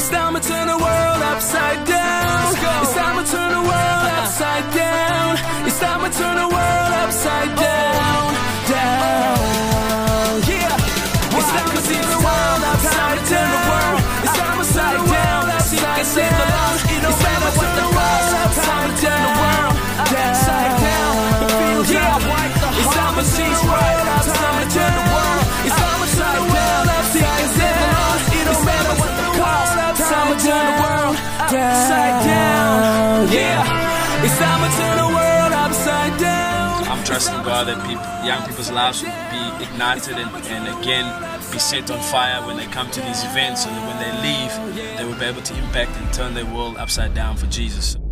It's time to turn the world upside down. It's time to turn the world upside down. It's time to turn the world upside down, down. Yeah. It's time to turn the world upside down. It's time to turn the world upside down. It's time to turn the world upside down, upside down. Yeah. It's time to turn the world upside down. It's time to turn the world upside down. It don't matter what the cost. Time to turn the world upside down. Yeah. It's time to turn the world upside down. I'm trusting God that young people's lives will be ignited and again be set on fire when they come to these events, so that when they leave, they will be able to impact and turn their world upside down for Jesus.